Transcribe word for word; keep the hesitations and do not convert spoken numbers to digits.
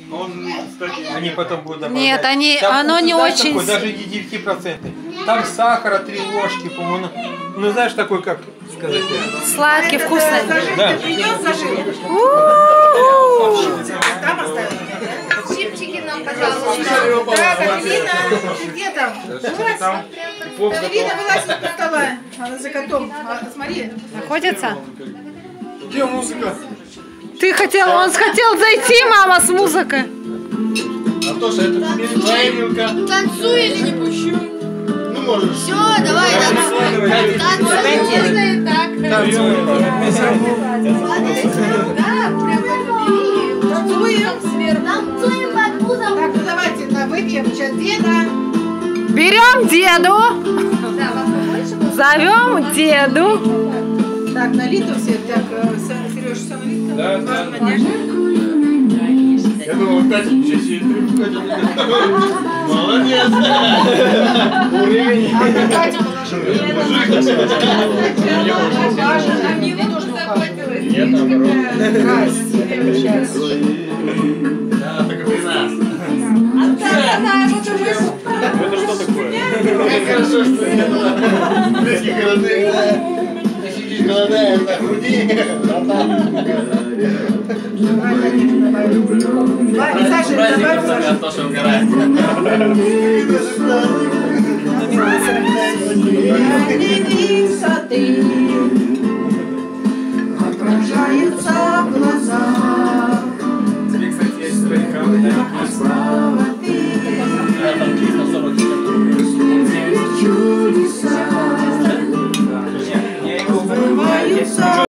Он, кстати, Они потом будут добавлять. Нет, они, Там оно вкус, не знаешь, очень... такой, даже не девять процентов. Там сахара три ложки, по-моему. Ну, знаешь, такой, как сказать? Сладкий, вкусный. Да. Там оставил. Чипчики нам, пожалуйста. Да, Катерина. Где там? Катерина вылазит из стола. Она за котом. А, смотри. Находится? Где музыка? Ты хотел, он хотел зайти, мама, с музыкой. А то, что это твоя вилка. Танцуй или не пущу. Ну, можешь. Все, давай, танцуй. Танцуй. Так. Танцуем сверху. Танцуем под музыку. Так, ну давайте да, выпьем. Сейчас деда. Берем деду. Зовем деду. Так, налито все. Так, Сереж, все налито? Да, да. Я думал, Катя сейчас сидит. Молодец. Уровень. А Катя положила. Даша, Амина тоже заботилась. Нет, наоборот. Сейчас. Да, так и нас. Это что такое? Как хорошо, что я близких родных, да. Ты сидишь, голодаешь, на груди. Саша, добавь Антоша угорает. высоты.